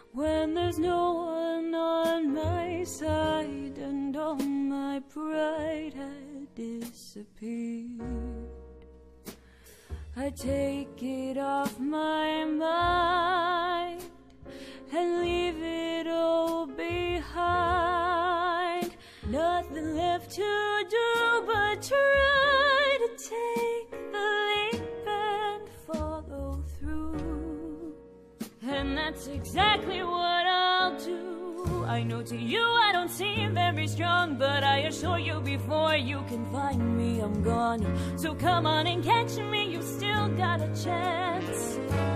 when there's no one on my side and all my pride had disappeared. I take it off my mind and leave it all behind. Nothing left to do but try to take the leap and follow through. And that's exactly what I'll do. I know to you I don't seem very strong, but I assure you before you can find me, I'm gone. So come on and catch me, you've still got a chance.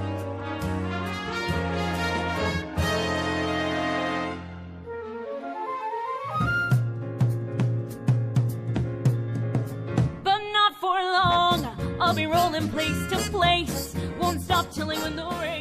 But not for long, I'll be rolling place to place. Won't stop chilling when the rain